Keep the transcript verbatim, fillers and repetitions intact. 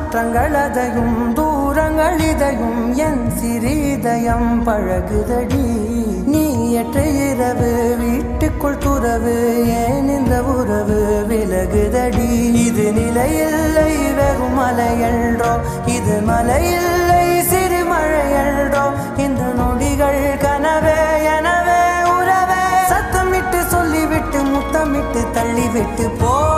மாற்றங்களதையும் தூரங்களிதையும் என் சிறிதயம் பழகுதடி. நீ எற்ற இரவு வீட்டுக்குள் துறவு ஏன் இந்த உறவு விலகுதடி. இது நிலையில்லை வெறும் மலையன்றோ, இது மலையில்லை சிறு மழையன்றோ. இந்த நொடிகள் கனவே எனவே உறவே. சத்தமிட்டு சொல்லிவிட்டு முத்தமிட்டு தள்ளிவிட்டு போ.